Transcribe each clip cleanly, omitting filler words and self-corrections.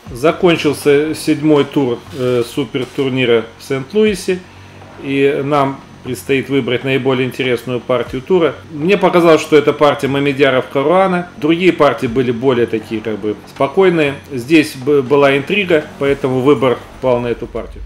Закончился 7-й тур супер турнира в Сент-Луисе, и нам предстоит выбрать наиболее интересную партию тура. Мне показалось, что это партия Мамедьяров-Каруана. Другие партии были более такие, как бы, спокойные. Здесь была интрига, поэтому выбор пал на эту партию.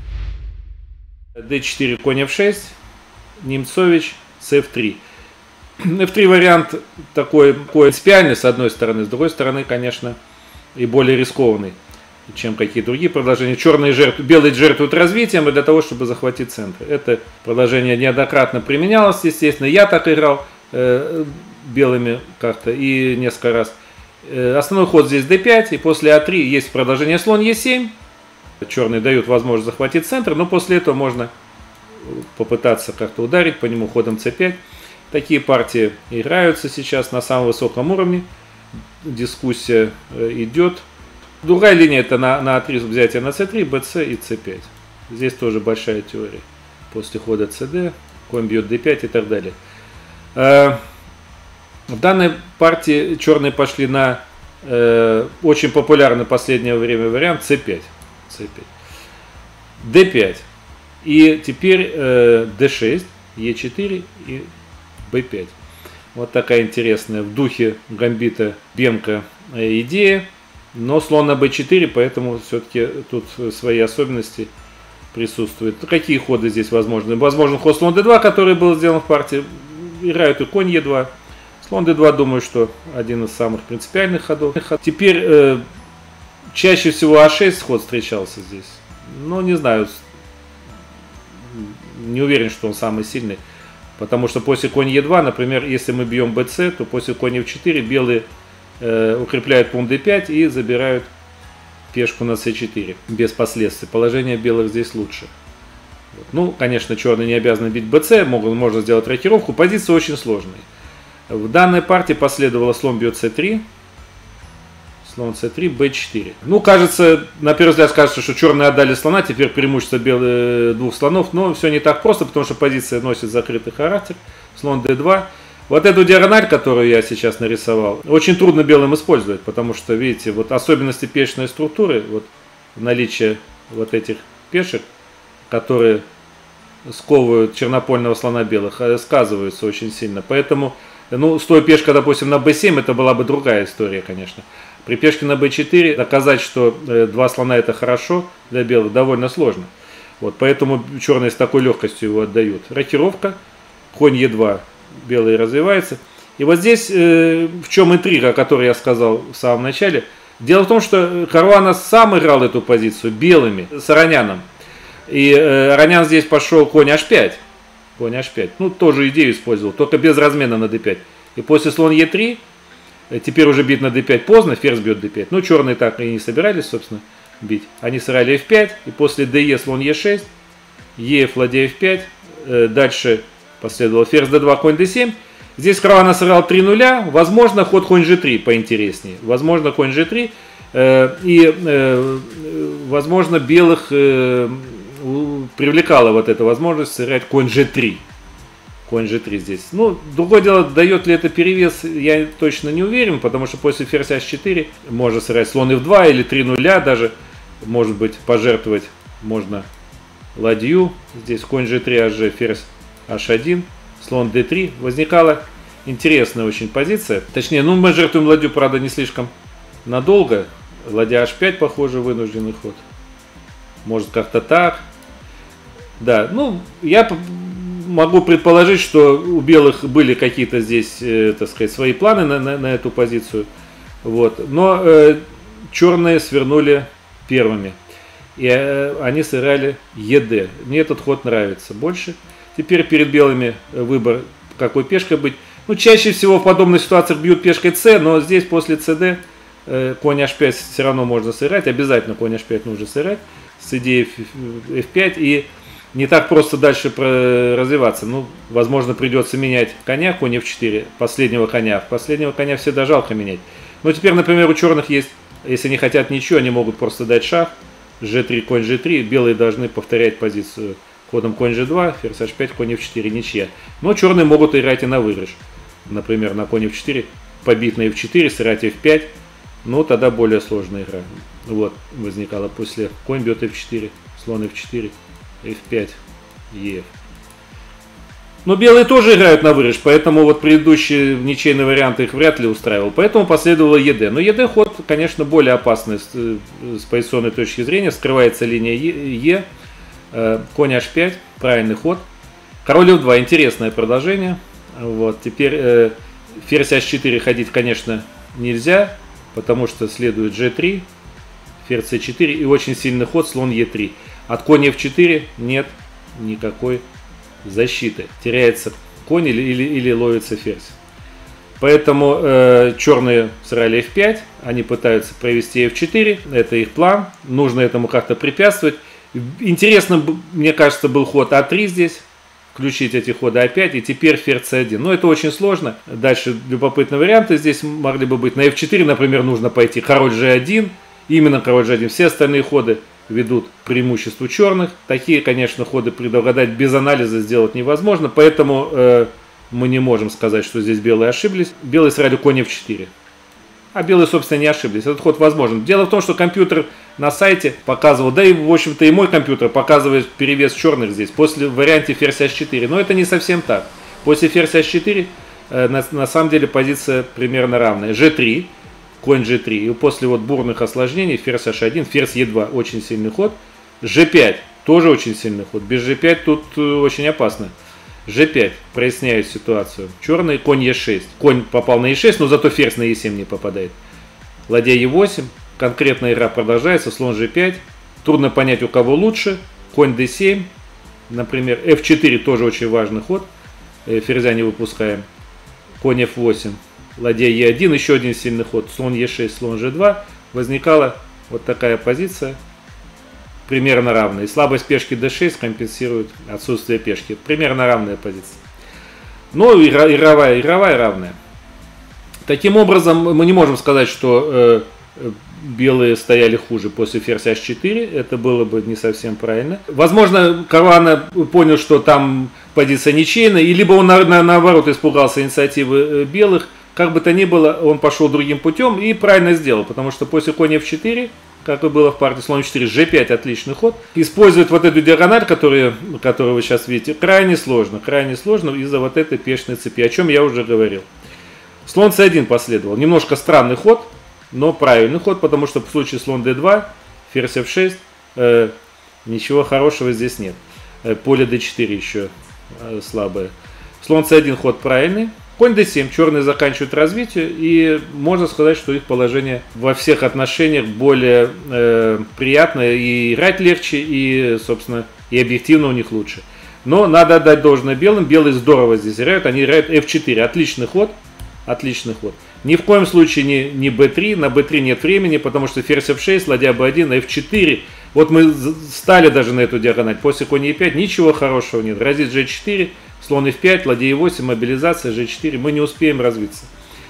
d4, конь f6, Немцович, c3. f3 вариант такой принципиальный с одной стороны, с другой стороны, конечно, и более рискованный, чем какие другие продолжения. Белые жертвуют развитием и для того, чтобы захватить центр. Это продолжение неоднократно применялось, естественно. Я так играл белыми как-то и несколько раз. Основной ход здесь d5, и после a3 есть продолжение слон e7. Черные дают возможность захватить центр, но после этого можно попытаться как-то ударить по нему ходом c5. Такие партии играются сейчас на самом высоком уровне. Дискуссия идет. Другая линия — это на a3 взятие на c3, bc и c5. Здесь тоже большая теория. После хода cd, конь бьет d5 и так далее. В данной партии черные пошли на очень популярный в последнее время вариант c5. d5. И теперь d6, e4 и b5. Вот такая интересная в духе гамбита Бенка идея. Но слон на b4, поэтому все-таки тут свои особенности присутствуют. Какие ходы здесь возможны? Возможен ход слон d2, который был сделан в партии. Играют и конь e2. Слон d2, думаю, что один из самых принципиальных ходов. Теперь чаще всего a6 ход встречался здесь. Но не знаю, не уверен, что он самый сильный. Потому что после конь e2, например, если мы бьем bc, то после конь f4 белые укрепляют пун d5 и забирают пешку на c4 без последствий. Положение белых здесь лучше. Вот. Ну, конечно, черные не обязаны бить bc, можно сделать рокировку. Позиция очень сложная. В данной партии последовало слон бьет c3, слон c3, b4. Ну, кажется, на первый взгляд кажется, что черные отдали слона, теперь преимущество двух слонов, но все не так просто, потому что позиция носит закрытый характер. Слон d2. Вот эту диагональ, которую я сейчас нарисовал, очень трудно белым использовать, потому что, видите, вот особенности пешечной структуры, вот наличие вот этих пешек, которые сковывают чернопольного слона белых, сказываются очень сильно. Поэтому, ну, стоя пешка, допустим, на b7, это была бы другая история, конечно. При пешке на b4 доказать, что два слона это хорошо для белых, довольно сложно. Вот, поэтому черные с такой легкостью его отдают. Рокировка, конь e2. Белые развиваются. И вот здесь в чем интрига, о которой я сказал в самом начале. Дело в том, что Каруана сам играл эту позицию белыми с Ароняном. И Аронян здесь пошел конь h5. Конь h5. Ну, тоже идею использовал, только без размена на d5. И после слон e3, теперь уже бить на d5 поздно, ферзь бьет d5. Ну, черные так и не собирались, собственно, бить. Они сыграли f5, и после de слон e6, e ладья f5, дальше последовал ферзь d2, конь d7. Здесь Каруана сыграл 3 нуля. Возможно, ход конь g3 поинтереснее. Возможно, конь g3. Возможно, белых привлекала вот эта возможность сыграть конь g3. Конь g3 здесь. Ну, другое дело, дает ли это перевес, я точно не уверен, потому что после ферзь h4 можно сыграть слон f2 или 3 нуля даже. Может быть, пожертвовать можно ладью. Здесь конь g3, hg, ферзь h1, слон d3. Возникала интересная очень позиция. Точнее, ну мы жертвуем ладью, правда, не слишком надолго. Ладья h5, похоже, вынужденный ход. Может, как-то так. Да, ну, я могу предположить, что у белых были какие-то здесь, так сказать, свои планы на эту позицию. Вот. Но черные свернули первыми. И они сыграли ед. Мне этот ход нравится больше. Теперь перед белыми выбор, какой пешкой быть. Ну, чаще всего в подобных ситуациях бьют пешкой c, но здесь после cd конь h5 все равно можно сыграть. Обязательно конь h5 нужно сыграть с идеей f5. И не так просто дальше развиваться. Ну, возможно, придется менять коня, конь f4, последнего коня. Последнего коня всегда жалко менять. Но теперь, например, у черных есть, если не хотят ничего, они могут просто дать шах. g3, конь g3. Белые должны повторять позицию ходом конь g2, ферзь h5, конь f4, ничья. Но черные могут играть и на выигрыш. Например, на конь f4, побить на f4, сыграть f5. Ну, тогда более сложная игра. Вот, возникало после. Конь бьет f4, слон f4, f5, ef. Но белые тоже играют на выигрыш, поэтому вот предыдущие ничейные варианты их вряд ли устраивал. Поэтому последовало ед. Но ед ход, конечно, более опасный с позиционной точки зрения. Скрывается линия е. Конь h5, правильный ход. Король f2, интересное продолжение. Вот, теперь ферзь h4 ходить, конечно, нельзя, потому что следует g3, ферзь c4 и очень сильный ход слон e3. От коня f4 нет никакой защиты. Теряется конь или ловится ферзь. Поэтому черные сыграли f5, они пытаются провести f4, это их план, нужно этому как-то препятствовать. Интересно, мне кажется, был ход a3 здесь, включить эти ходы a5 и теперь ферзь c1. Но это очень сложно. Дальше любопытные варианты здесь могли бы быть. На f4, например, нужно пойти король g1, именно король g1. Все остальные ходы ведут к преимуществу черных. Такие, конечно, ходы предугадать без анализа сделать невозможно, поэтому мы не можем сказать, что здесь белые ошиблись. Белые сыграли конь f4. А белые, собственно, не ошиблись. Этот ход возможен. Дело в том, что компьютер на сайте показывал, да и, в общем-то, и мой компьютер показывает перевес черных здесь после варианте ферзь h4. Но это не совсем так. После ферзь h4 на самом деле позиция примерно равная. g3. Конь g3. И после вот бурных осложнений ферзь h1, ферзь e2 очень сильный ход. g5 тоже очень сильный ход. Без g5 тут очень опасно. g5 проясняет ситуацию. Черный, конь e6. Конь попал на e6, но зато ферзь на e7 не попадает. Ладья e8. Конкретная игра продолжается. Слон g5. Трудно понять, у кого лучше. Конь d7. Например, f4 тоже очень важный ход. Ферзя не выпускаем. Конь f8. Ладья e1, еще один сильный ход, слон e6, слон g2, возникала вот такая позиция, примерно равная. И слабость пешки d6 компенсирует отсутствие пешки. Примерно равная позиция. Но игровая равная. Таким образом, мы не можем сказать, что белые стояли хуже после ферзь h4. Это было бы не совсем правильно. Возможно, Caruana понял, что там позиция ничейная, и либо он наоборот испугался инициативы белых. Как бы то ни было, он пошел другим путем и правильно сделал, потому что после конь f4, как и было в партии слон 4, g5 отличный ход. Использовать вот эту диагональ, которую вы сейчас видите, крайне сложно из-за вот этой пешной цепи, о чем я уже говорил. Слон c1 последовал. Немножко странный ход, но правильный ход, потому что в случае слон d2, ферзь f6, ничего хорошего здесь нет. Поле d4 еще слабое. Слон c1 ход правильный. Конь d7, черные заканчивают развитие, и можно сказать, что их положение во всех отношениях более приятное, и играть легче, и, собственно, и объективно у них лучше. Но надо отдать должное белым, белые здорово здесь играют, они играют f4, отличный ход, Ни в коем случае не b3, на b3 нет времени, потому что ферзь f6, ладья b1, f4. Вот мы стали даже на эту диагональ, после конь e5 ничего хорошего нет, грозит g4. Слон f5, ладья e8, мобилизация, g4. Мы не успеем развиться.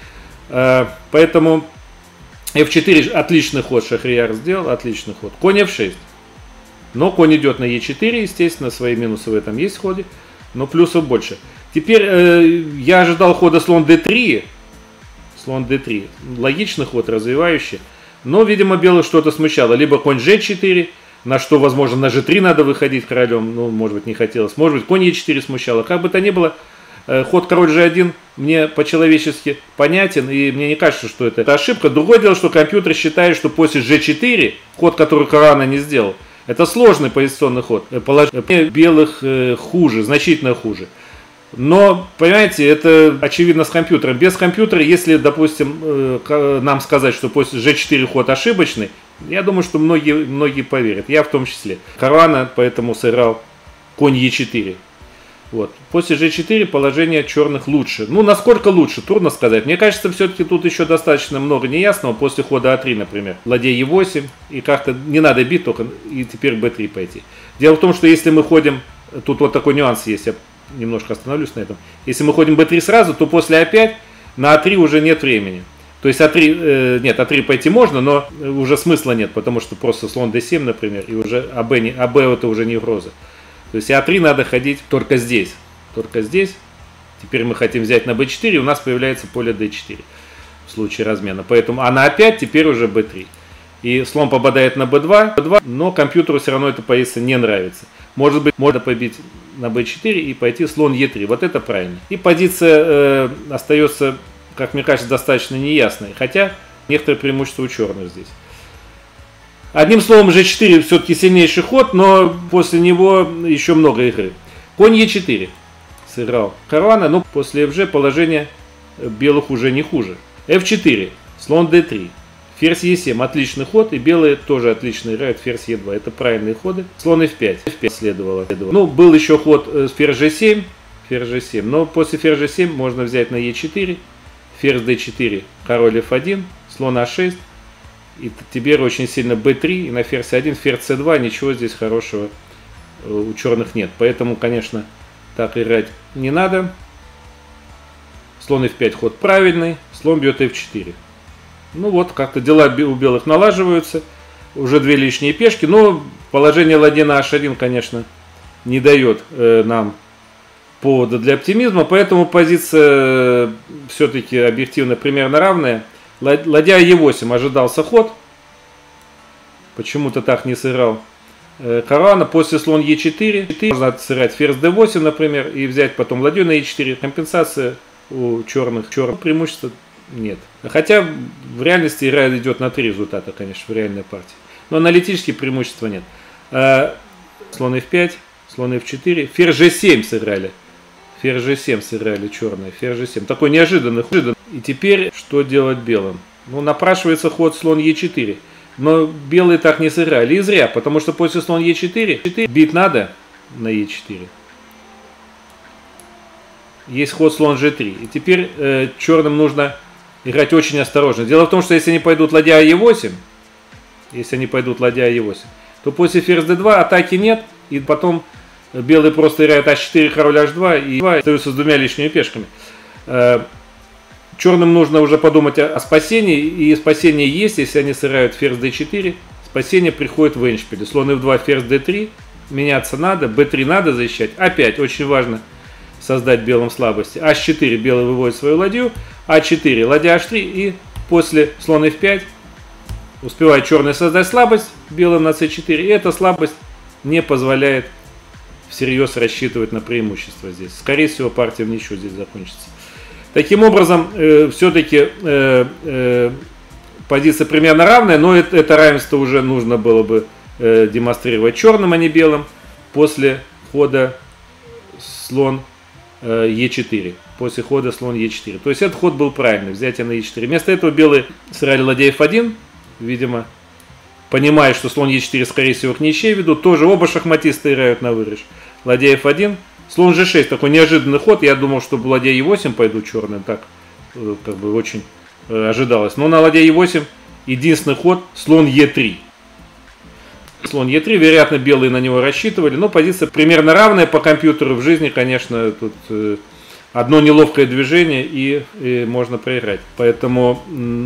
Поэтому f4 отличный ход Шахрияр сделал, отличный ход. Конь f6. Но конь идет на e4, естественно, свои минусы в этом есть в ходе, но плюсов больше. Теперь я ожидал хода слон d3. Слон d3. Логичный ход, развивающий. Но, видимо, белых что-то смущало. Либо конь g4, на что, возможно, на g3 надо выходить королем, ну, может быть, не хотелось. Может быть, конь e4 смущало. Как бы то ни было, ход король g1 мне по-человечески понятен, и мне не кажется, что это ошибка. Другое дело, что компьютер считает, что после g4, ход, который Caruana не сделал, это сложный позиционный ход. Положение белых хуже, значительно хуже. Но, понимаете, это очевидно с компьютером. Без компьютера, если, допустим, нам сказать, что после g4 ход ошибочный, я думаю, что многие поверят, я в том числе. Caruana поэтому сыграл конь e4. Вот. После g4 положение черных лучше. Ну, насколько лучше, трудно сказать. Мне кажется, все-таки тут еще достаточно много неясного после хода a3, например. Ладья e8, и как-то не надо бить только, и теперь b3 пойти. Дело в том, что если мы ходим, тут вот такой нюанс есть, я немножко остановлюсь на этом. Если мы ходим b3 сразу, то после a5 на a3 уже нет времени. То есть a3 пойти можно, но уже смысла нет, потому что просто слон d7, например, и уже АБ это уже не угроза. То есть a3 надо ходить только здесь. Теперь мы хотим взять на b4, и у нас появляется поле d4 в случае размена. Поэтому, а на a5 теперь уже b3. И слон попадает на b2, но компьютеру все равно эта позиция не нравится. Может быть, можно побить на b4 и пойти слон e3. Вот это правильно. И позиция остается, как мне кажется, достаточно неясной. Хотя некоторые преимущества у черных здесь. Одним словом, g4 все-таки сильнейший ход, но после него еще много игры. Конь e4 сыграл Caruana, но после fg положение белых уже не хуже. f4, слон d3. Ферзь e7, отличный ход, и белые тоже отлично играют ферзь e2. Это правильные ходы. Слон f5, f5 следовало. Ну, был еще ход ферзь g7, но после ферзь g7 можно взять на e4, ферзь d4, король f1, слон a6, и теперь очень сильно b3, и на ферзь 1, ферзь c2, ничего здесь хорошего у черных нет. Поэтому, конечно, так играть не надо. Слон f5 ход правильный, слон бьет f4. Ну вот, как-то дела у белых налаживаются. Уже две лишние пешки. Но положение ладьи на h1, конечно, не дает нам повода для оптимизма. Поэтому позиция все-таки объективно примерно равная. Ладья e8 ожидался ход. Почему-то так не сыграл Caruana. После слон e4 можно сыграть ферзь d8, например, и взять потом ладью на e4. Компенсация у черных преимущества нет. Хотя в реальности игра идет на 3 результата, конечно, в реальной партии. Но аналитически преимущества нет. Слон f5, слон f4, ферзь g7 сыграли. Ферзь g7 сыграли черные. Ферзь g7. Такой неожиданный ход. И теперь что делать белым? Ну, напрашивается ход слон e4. Но белые так не сыграли. И зря, потому что после слон e4 бить надо на e4. Есть ход слон g3. И теперь черным нужно играть очень осторожно. Дело в том, что если они пойдут ладья e8, то после ферзь d2 атаки нет, и потом белые просто играют h4, король h2 и остаются с двумя лишними пешками. Черным нужно уже подумать о спасении, и спасение есть, если они сыграют ферзь d4, спасение приходит в эндшпиле. Слон f2, ферзь d3, меняться надо, b3 надо защищать. Опять очень важно создать белым слабости. h4 белый выводит свою ладью, а4 ладья h3, и после слон f5 успевает черный создать слабость белым на c4, и эта слабость не позволяет всерьез рассчитывать на преимущество здесь. Скорее всего, партия в ничью здесь закончится. Таким образом, все-таки позиция примерно равная, но это равенство уже нужно было бы демонстрировать черным, а не белым, после хода слон e4. После хода слон e4. То есть этот ход был правильный, взятие на e4. Вместо этого белые сыграли ладья f1, видимо, понимая, что слон e4 скорее всего к ничьей ведут. Тоже оба шахматиста играют на выигрыш. Ладья f1, слон g6, такой неожиданный ход. Я думал, что ладья e8 пойдут черные, так как бы очень ожидалось. Но на ладья e8 единственный ход слон e3. Слон e3, вероятно, белые на него рассчитывали, но позиция примерно равная по компьютеру. В жизни, конечно, тут одно неловкое движение и можно проиграть. Поэтому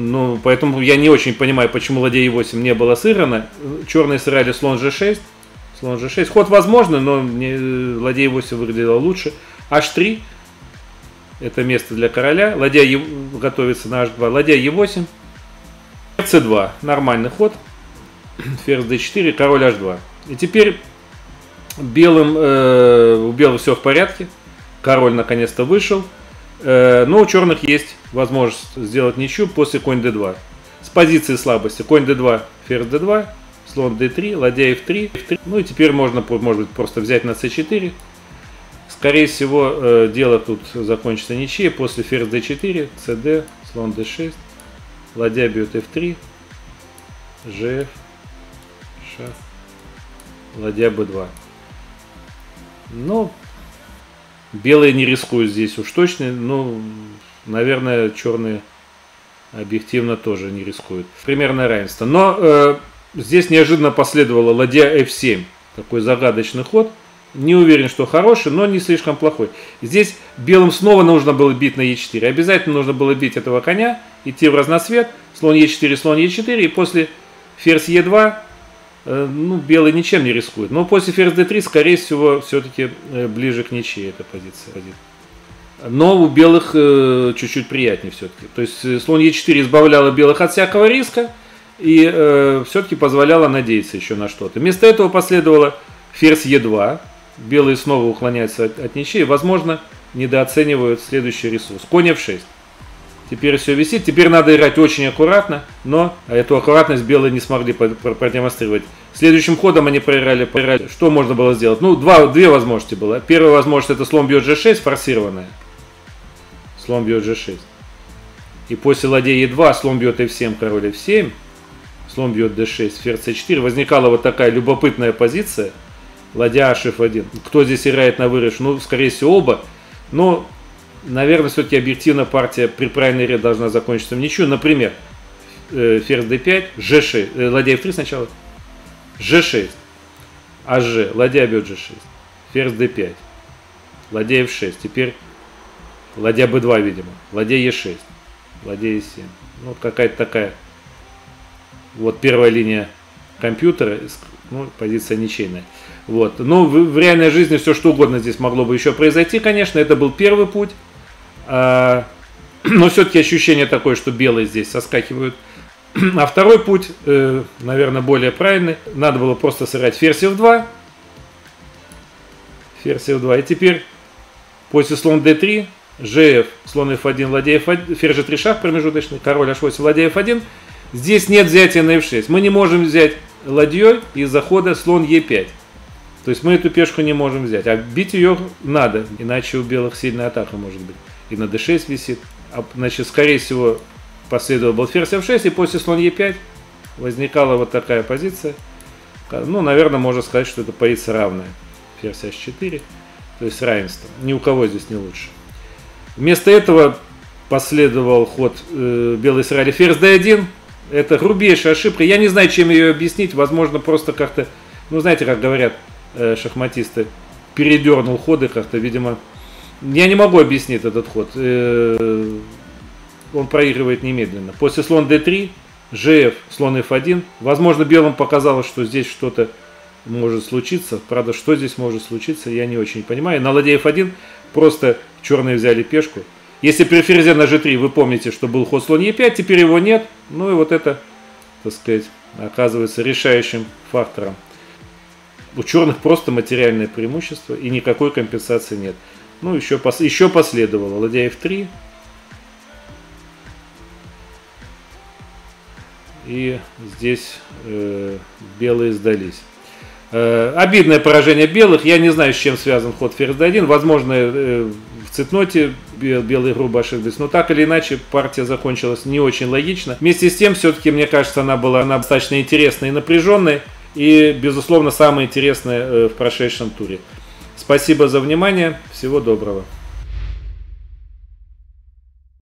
я не очень понимаю, почему ладья e8 не было сыграно. Черные сыграли слон g6. Слон g6. Ход возможно, но ладья e8 выглядела лучше. h3. Это место для короля. Ладья готовится на h2. Ладья e8. c2. Нормальный ход. Ферзь d4, король h2. И теперь у белых все в порядке. Король наконец-то вышел. Но у черных есть возможность сделать ничью после конь d2. С позиции слабости. Конь d2, ферзь d2, слон d3, ладья f3. Ну и теперь можно, может быть, просто взять на c4. Скорее всего, дело тут закончится ничьей. После ферзь d4, cd, слон d6, ладья бьет f3, gf, шах, ладья b2. Ну, белые не рискуют здесь уж точно, но, наверное, черные объективно тоже не рискуют. Примерное равенство. Но здесь неожиданно последовала ладья f7. Такой загадочный ход. Не уверен, что хороший, но не слишком плохой. Здесь белым снова нужно было бить на e4. Обязательно нужно было бить этого коня, идти в разноцвет. Слон e4, слон e4. И после ферзь e2, ну, белый ничем не рискует. Но после ферзь d3, скорее всего, все-таки ближе к ничьей эта позиция. Но у белых чуть-чуть приятнее все-таки. То есть слон e4 избавляла белых от всякого риска. и все-таки позволяло надеяться еще на что-то. Вместо этого последовало ферзь Е2. Белые снова уклоняются от ничьей. Возможно, недооценивают следующий ресурс. Конь F6. Теперь все висит. Теперь надо играть очень аккуратно, но эту аккуратность белые не смогли продемонстрировать. Следующим ходом они проиграли. Что можно было сделать? Ну, две возможности было. Первая возможность — это слон бьет G6, форсированная. Слон бьет G6. И после ладья E2 слон бьет F7, король F7. Слон бьет D6, ферзь C4. Возникала вот такая любопытная позиция. Ладья H1. Кто здесь играет на выигрыш? Ну, скорее всего, оба. Но, наверное, все-таки объективно партия при правильной игре должна закончиться в ничью. Например, ферзь D5, G6. Ладья F3 сначала. G6. HG. Ладья бьет G6. Ферзь D5. Ладья F6. Теперь ладья B2, видимо. Ладья E6. Ладья E7. Ну, какая-то такая. Вот первая линия компьютера. Ну, позиция ничейная. Вот. Но в реальной жизни все что угодно здесь могло бы еще произойти, конечно. Это был первый путь. Но все-таки ощущение такое, что белые здесь соскакивают. А второй путь, наверное, более правильный. Надо было просто сыграть ферзь F2. Ферзь F2. И теперь после слон D3, GF, слон F1, ладья F1, ферзь G3 шаг промежуточный, король H8, ладья F1. Здесь нет взятия на F6. Мы не можем взять ладьей из-за хода слон E5. То есть мы эту пешку не можем взять. А бить ее надо, иначе у белых сильная атака может быть. И на D6 висит. Значит, скорее всего, последовал был ферзь F6, и после слон E5 возникала вот такая позиция. Ну, наверное, можно сказать, что это позиция равная. Ферзь H4, то есть равенство. Ни у кого здесь не лучше. Вместо этого последовал ход белые сыграли ферзь D1. Это грубейшая ошибка. Я не знаю, чем ее объяснить. Возможно, просто как-то, ну, знаете, как говорят шахматисты, передернул ходы как-то, видимо. Я не могу объяснить этот ход. Он проигрывает немедленно. После слон D3, GF, слон F1. Возможно, белым показалось, что здесь что-то может случиться. Правда, что здесь может случиться, я не очень понимаю. На ладья F1 просто черные взяли пешку. Если при ферзе на G3 вы помните, что был ход слон E5, теперь его нет. Ну и вот это, так сказать, оказывается решающим фактором. У черных просто материальное преимущество и никакой компенсации нет. Ну, еще последовало ладья F3. И здесь белые сдались. Обидное поражение белых. Я не знаю, с чем связан ход ферзь D1. Возможно, в цветноте белые грубо ошиблись. Но так или иначе, партия закончилась не очень логично. Вместе с тем, все-таки, мне кажется, она была достаточно интересной и напряженной. И, безусловно, самое интересное в прошедшем туре. Спасибо за внимание. Всего доброго.